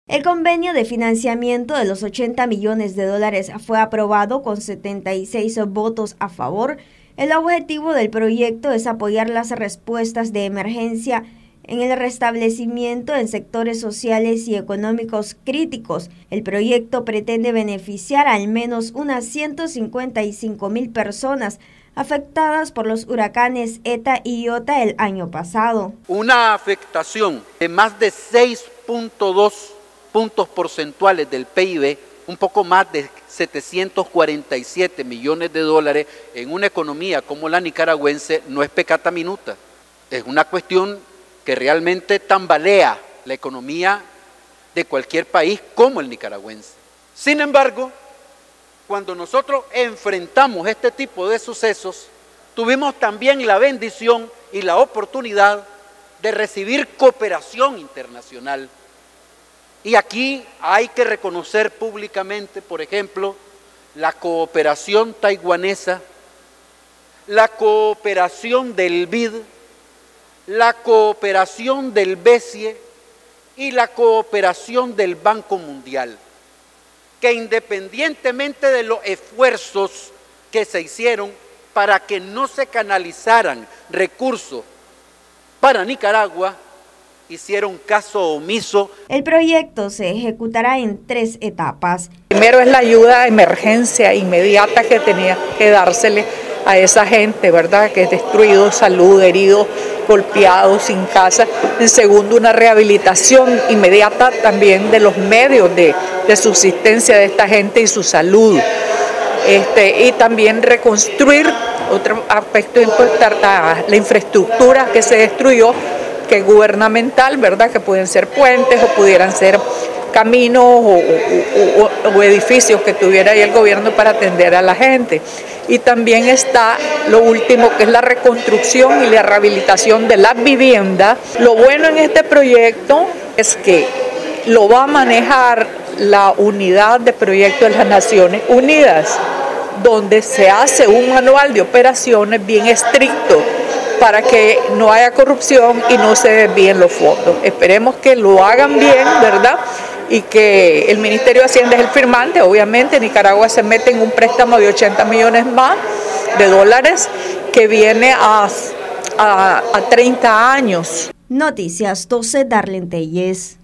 El convenio de financiamiento de los 80 millones de dólares fue aprobado con 76 votos a favor. El objetivo del proyecto es apoyar las respuestas de emergencia en el restablecimiento en sectores sociales y económicos críticos. El proyecto pretende beneficiar a al menos unas 155,000 personas afectadas por los huracanes ETA y Iota el año pasado. Una afectación de más de 6.2 puntos porcentuales del PIB, un poco más de 747 millones de dólares en una economía como la nicaragüense no es pecata minuta. Es una cuestión que realmente tambalea la economía de cualquier país como el nicaragüense. Sin embargo, cuando nosotros enfrentamos este tipo de sucesos, tuvimos también la bendición y la oportunidad de recibir cooperación internacional. Y aquí hay que reconocer públicamente, por ejemplo, la cooperación taiwanesa, la cooperación del BID, la cooperación del BESIE y la cooperación del Banco Mundial, que independientemente de los esfuerzos que se hicieron para que no se canalizaran recursos para Nicaragua, hicieron caso omiso. El proyecto se ejecutará en 3 etapas. Primero es la ayuda de emergencia inmediata que tenía que dársele a esa gente, ¿verdad? Que es destruido, salud, herido, golpeado, sin casa. En segundo, una rehabilitación inmediata también de los medios de subsistencia de esta gente y su salud. Y también reconstruir, otro aspecto importante, la infraestructura que se destruyó, que es gubernamental, ¿verdad? Que pueden ser puentes o pudieran ser caminos o edificios que tuviera ahí el gobierno para atender a la gente. Y también está lo último, que es la reconstrucción y la rehabilitación de las viviendas. Lo bueno en este proyecto es que lo va a manejar la unidad de proyectos de las Naciones Unidas, donde se hace un manual de operaciones bien estricto para que no haya corrupción y no se desvíen los fondos. Esperemos que lo hagan bien, ¿verdad? Y que el Ministerio de Hacienda es el firmante. Obviamente Nicaragua se mete en un préstamo de 80 millones más de dólares que viene a 30 años. Noticias 12, Darlene Telles.